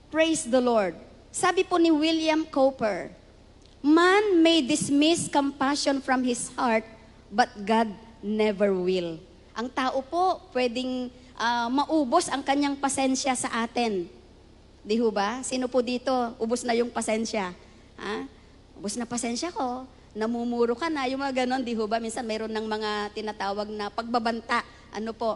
Praise the Lord. Sabi po ni William Cowper, man may dismiss compassion from his heart, but God never will. Ang tao po, pwedeng maubos ang kanyang pasensya sa atin. Di ho ba? Sino po dito, ubos na yung pasensya? Ha? Ubos na pasensya ko, namumuro ka na, yung mga ganon, di ho ba? Minsan mayroon ng mga tinatawag na pagbabanta. Ano po?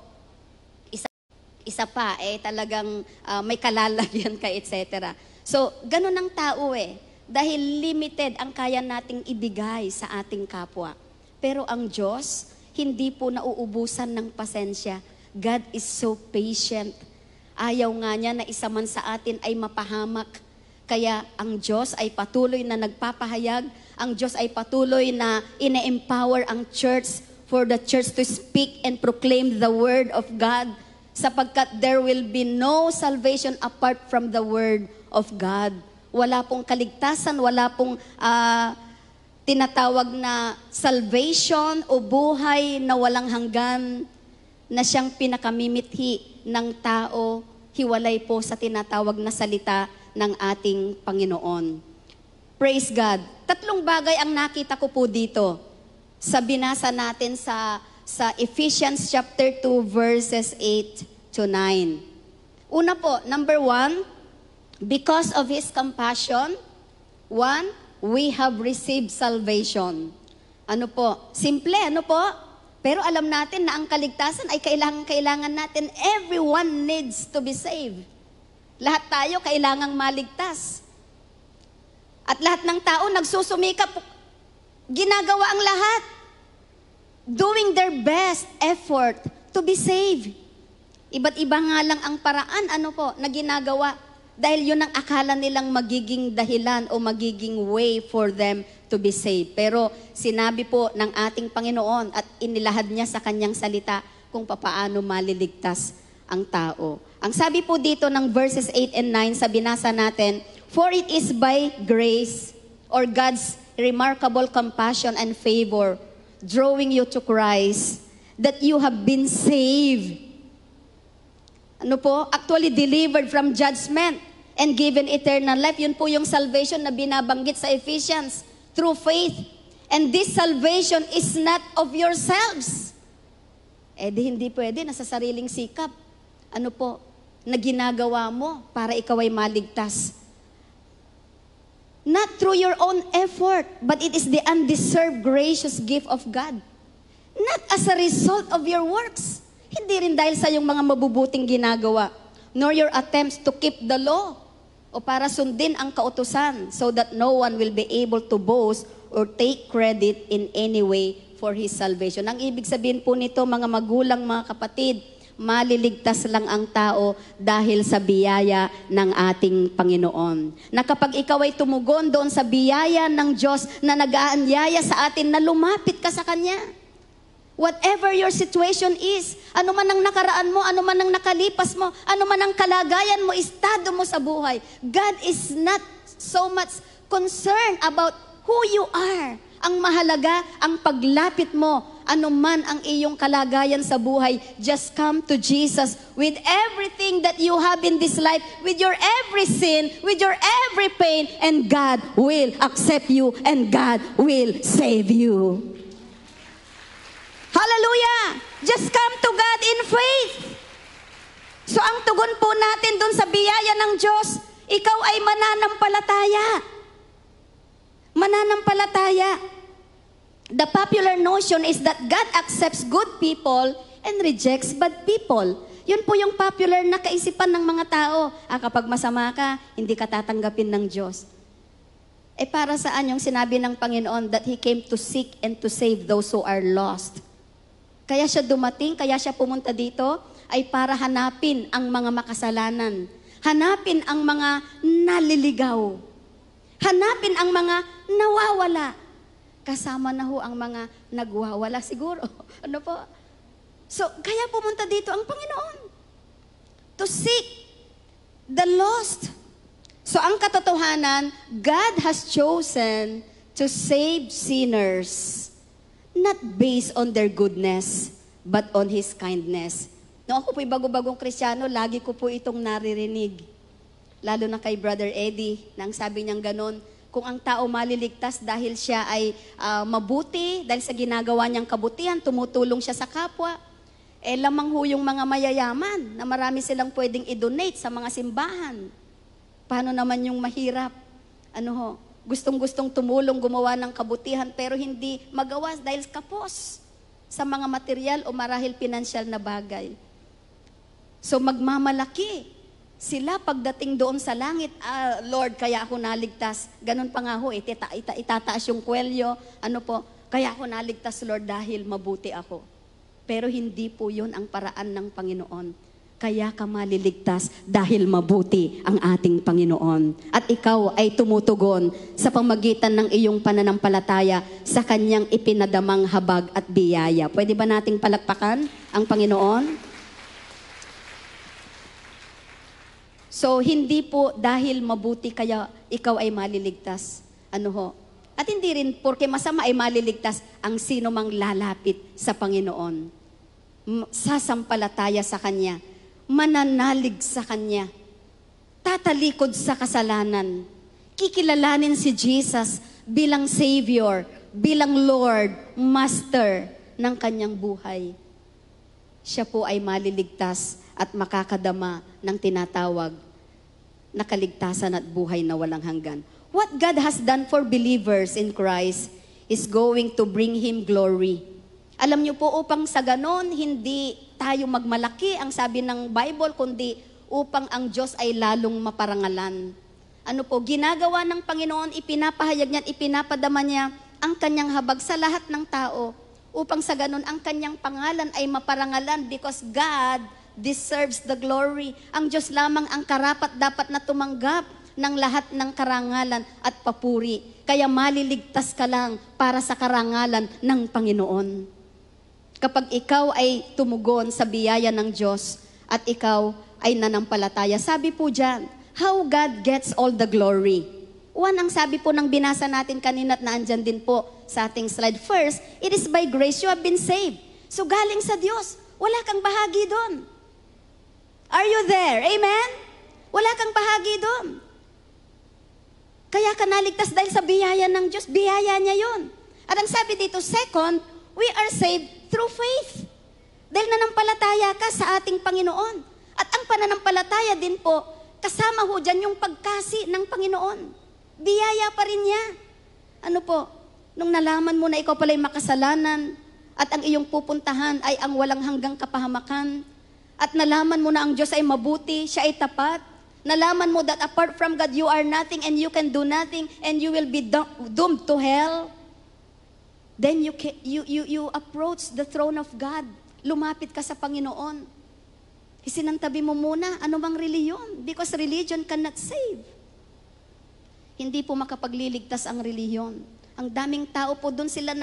Isa pa, talagang may kalalagyan ka, etc. So, ganon ang tao dahil limited ang kaya nating ibigay sa ating kapwa. Pero ang Diyos, hindi po nauubusan ng pasensya. God is so patient. Ayaw nga niya na isa man sa atin ay mapahamak. Kaya ang Diyos ay patuloy na nagpapahayag. Ang Diyos ay patuloy na ine-empower ang church for the church to speak and proclaim the word of God. Sapagkat there will be no salvation apart from the word of God. Wala pong kaligtasan, wala pong tinatawag na salvation o buhay na walang hanggan na siyang pinakamimithi ng tao, hiwalay po sa tinatawag na salita ng ating Panginoon. Praise God. 3 bagay ang nakita ko po dito sa binasa natin sa Ephesians chapter 2 verses 8 to 9. Una po, number 1, because of His compassion, 1, we have received salvation. Ano po? Simple, ano po? Pero alam natin na ang kaligtasan ay kailangan natin. Everyone needs to be saved. Lahat tayo kailangang maligtas. At lahat ng tao nagsusumikap, ginagawa ang lahat, doing their best effort to be saved. Iba't iba nga lang ang paraan, na ginagawa. Dahil yun ang akala nilang magiging dahilan o magiging way for them to be saved. Pero sinabi po ng ating Panginoon at inilahad niya sa kanyang salita kung papaano maliligtas ang tao. Ang sabi po dito ng verses 8 and 9 sa binasa natin, for it is by grace or God's remarkable compassion and favor drawing you to Christ that you have been saved. Actually delivered from judgment and given eternal life. Yun po yung salvation na binabanggit sa Ephesians, through faith. And this salvation is not of yourselves. Hindi pwede, nasa sariling sikap. Na ginagawa mo para ikaw ay maligtas. Not through your own effort, but it is the undeserved gracious gift of God. Not as a result of your works. Hindi rin dahil sa iyong mga mabubuting ginagawa, nor your attempts to keep the law, o para sundin ang kautusan, so that no one will be able to boast or take credit in any way for his salvation. Ang ibig sabihin po nito, mga magulang, mga kapatid, maliligtas lang ang tao dahil sa biyaya ng ating Panginoon. Na kapag ikaw ay tumugon doon sa biyaya ng Diyos na nag-aanyaya sa atin na lumapit ka sa Kanya. Whatever your situation is, ano man ang nakaraan mo, ano man ang nakalipas mo, ano man ang kalagayan mo, estado mo sa buhay, God is not so much concerned about who you are. Ang mahalaga, ang paglapit mo, ano man ang iyong kalagayan sa buhay, just come to Jesus with everything that you have in this life, with your every sin, with your every pain, and God will accept you and God will save you. Hallelujah! Just come to God in faith. So ang tugon po natin dun sa biyaya ng Diyos, ikaw ay mananampalataya. Mananampalataya. The popular notion is that God accepts good people and rejects bad people. Yun po yung popular na kaisipan ng mga tao. Kapag masama ka, hindi ka tatanggapin ng Diyos. Para saan yung sinabi ng Panginoon that He came to seek and to save those who are lost? Kaya siya dumating, kaya siya pumunta dito, ay para hanapin ang mga makasalanan. Hanapin ang mga naliligaw. Hanapin ang mga nawawala. Kasama na ho ang mga nagwawala siguro. Ano po? So, kaya pumunta dito ang Panginoon. To seek the lost. So, ang katotohanan, God has chosen to save sinners. Not based on their goodness, but on His kindness. Nung ako po'y bago-bagong Kristiyano, lagi ko po itong naririnig. lalo na kay Brother Eddie, nang sabi niyang ganon, kung ang tao maliligtas dahil siya ay mabuti, dahil sa ginagawa niyang kabutihan, tumutulong siya sa kapwa, lamang ho yung mga mayayaman na marami silang pwedeng i-donate sa mga simbahan. Paano naman yung mahirap? Gustong-gustong tumulong, gumawa ng kabutihan, pero hindi magawa dahil kapos sa mga material o marahil pinansyal na bagay. So magmamalaki sila pagdating doon sa langit, Lord, kaya ako naligtas. Ganun pa nga ho, itataas yung kwelyo, kaya ako naligtas, Lord, dahil mabuti ako. Pero hindi po yun ang paraan ng Panginoon. Kaya ka maliligtas dahil mabuti ang ating Panginoon. At ikaw ay tumutugon sa pamagitan ng iyong pananampalataya sa kanyang ipinadamang habag at biyaya. Pwede ba nating palakpakan ang Panginoon? So, hindi po dahil mabuti kaya ikaw ay maliligtas. At hindi rin porque masama ay maliligtas ang sino mang lalapit sa Panginoon. Sasampalataya sa Kanya. Mananalig sa Kanya. Tatalikod sa kasalanan. Kikilalanin si Jesus bilang Savior, bilang Lord, Master ng kanyang buhay. Siya po ay maliligtas at makakadama ng tinatawag na kaligtasan at buhay na walang hanggan. What God has done for believers in Christ is going to bring Him glory. Alam niyo po, upang sa ganon, hindi tayo magmalaki, ang sabi ng Bible, kundi upang ang Diyos ay lalong maparangalan. Ginagawa ng Panginoon, ipinapahayag niya at ipinapadama niya ang kanyang habag sa lahat ng tao, upang sa ganon, ang kanyang pangalan ay maparangalan because God deserves the glory. Ang Diyos lamang ang karapat dapat na tumanggap ng lahat ng karangalan at papuri. Kaya maliligtas ka lang para sa karangalan ng Panginoon. Kapag ikaw ay tumugon sa biyaya ng Diyos at ikaw ay nanampalataya, sabi po dyan, how God gets all the glory. Ang sabi po ng binasa natin kanina at naandyan din po sa ating slide. First, it is by grace you have been saved. So galing sa Diyos, wala kang bahagi doon. Are you there? Amen? Wala kang bahagi doon. Kaya ka naligtas dahil sa biyaya ng Diyos. Biyaya niya yun. At ang sabi dito, second, we are saved through faith. Dahil nanampalataya ka sa ating Panginoon. At ang pananampalataya din po, kasama ho dyan yung pagkasi ng Panginoon. Biyaya pa rin niya. Nung nalaman mo na ikaw pala'y makasalanan, at ang iyong pupuntahan ay ang walang hanggang kapahamakan, at nalaman mo na ang Diyos ay mabuti, siya ay tapat, nalaman mo that apart from God, you are nothing and you can do nothing and you will be doomed to hell, then you approach the throne of God. Lumapit ka sa Panginoon. Isinantabi mo muna, ano bang reliyon? Because religion cannot save. Hindi po makapagliligtas ang reliyon. Ang daming tao po, doon sila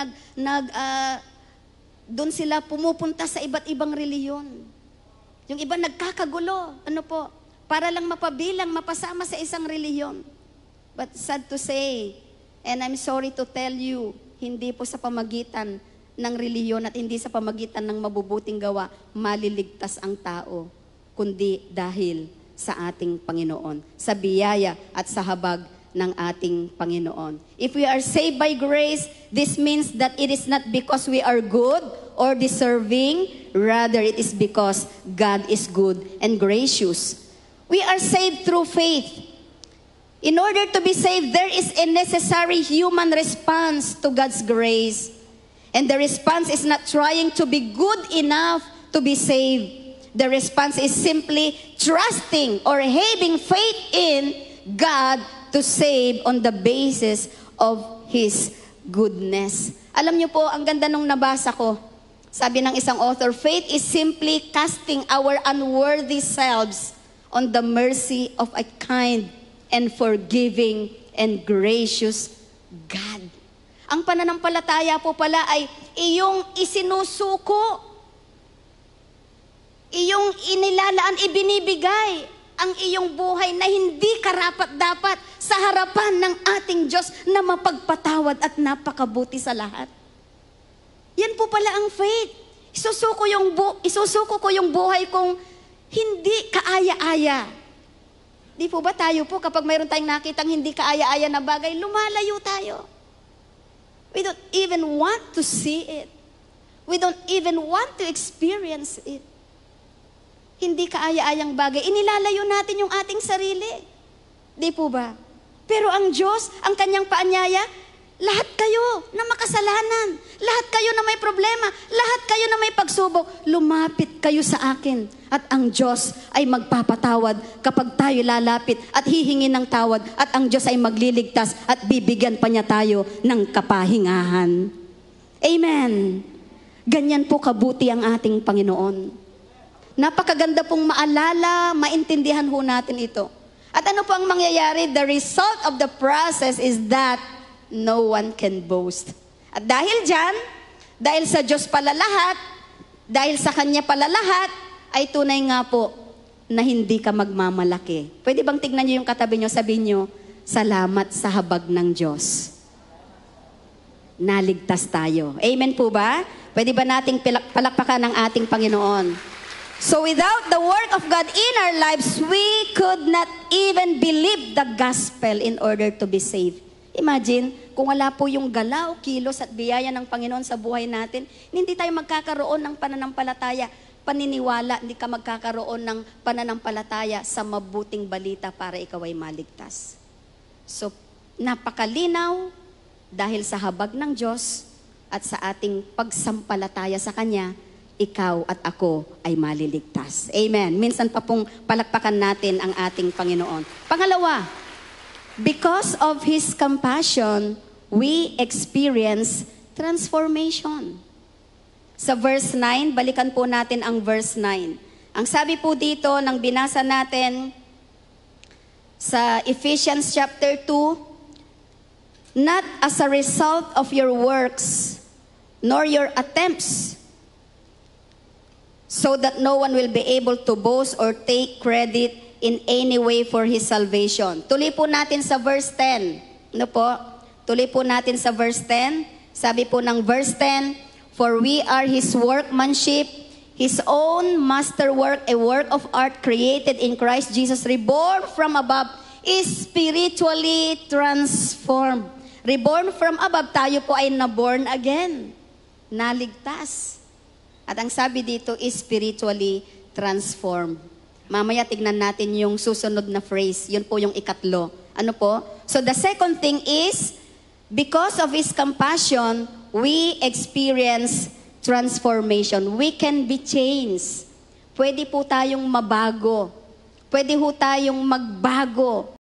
doon sila pumupunta sa iba't ibang reliyon. Yung iba nagkakagulo, para lang mapabilang, mapasama sa isang reliyon. But sad to say, and I'm sorry to tell you, hindi po sa pamagitan ng reliyon at hindi sa pamagitan ng mabubuting gawa, maliligtas ang tao, kundi dahil sa ating Panginoon, sa biyaya at sa habag ng ating Panginoon. If we are saved by grace, this means that it is not because we are good or deserving, rather it is because God is good and gracious. We are saved through faith. In order to be saved, there is a necessary human response to God's grace. And the response is not trying to be good enough to be saved. The response is simply trusting or having faith in God to save on the basis of His goodness. Alam niyo po, ang ganda nung nabasa ko. Sabi ng isang author, faith is simply casting our unworthy selves on the mercy of a kind and forgiving and gracious God. Ang pananampalataya po pala ay iyong isinusuko, iyong inilalaan, ibinibigay ang iyong buhay na hindi karapat-dapat sa harapan ng ating Diyos na mapagpatawad at napakabuti sa lahat. Yan po pala ang faith. Isusuko ko yung buhay kong hindi kaaya-aya. Di po ba tayo po, kapag mayroon tayong nakitang hindi kaaya-aya na bagay, lumalayo tayo. We don't even want to see it. We don't even want to experience it. Hindi kaaya-ayang bagay, inilalayo natin yung ating sarili. Di po ba? Pero ang Diyos, ang kanyang paanyaya, lahat kayo na makasalanan, lahat kayo na may problema, lahat kayo na may pagsubok, lumapit kayo sa akin. At ang Diyos ay magpapatawad kapag tayo lalapit at hihingi ng tawad. At ang Diyos ay magliligtas at bibigyan pa niya tayo ng kapahingahan. Amen. Ganyan po kabuti ang ating Panginoon. Napakaganda pong maalala, maintindihan ho natin ito. At ano po ang mangyayari? The result of the process is that no one can boast. At dahil dyan, dahil sa Diyos pala lahat, dahil sa Kanya pala lahat, ay tunay nga po na hindi ka magmamalaki. Pwede bang tignan niyo yung katabi niyo, sabihin niyo, salamat sa habag ng Diyos. Naligtas tayo. Amen po ba? Pwede ba nating palakpakan ng ating Panginoon? So without the work of God in our lives, we could not even believe the gospel in order to be saved. Imagine, kung wala po yung galaw, kilos at biyaya ng Panginoon sa buhay natin, hindi tayo magkakaroon ng pananampalataya, paniniwala, hindi ka magkakaroon ng pananampalataya sa mabuting balita para ikaw ay maligtas. So, napakalinaw dahil sa habag ng Diyos at sa ating pagsampalataya sa Kanya, ikaw at ako ay maliligtas. Amen. Minsan pa pong palakpakan natin ang ating Panginoon. Pangalawa, because of His compassion, we experience transformation. Sa verse 9, balikan po natin ang verse 9. Ang sabi po dito nang binasa natin sa Ephesians chapter 2, not as a result of your works, nor your attempts, so that no one will be able to boast or take credit in any way for his salvation. Tuloy po natin sa verse 10. Ano po? Tuloy po natin sa verse 10. Sabi po ng verse 10, for we are His workmanship, His own masterwork, a work of art created in Christ Jesus, reborn from above, is spiritually transformed. Reborn from above, tayo po ay naborn again. Naligtas. At ang sabi dito is spiritually transformed. Mamaya tignan natin yung susunod na phrase. Yun po yung ikatlo. Ano po? So the second thing is, because of His compassion, we experience transformation. We can be changed. Pwede po tayong mabago. Pwede po tayong magbago.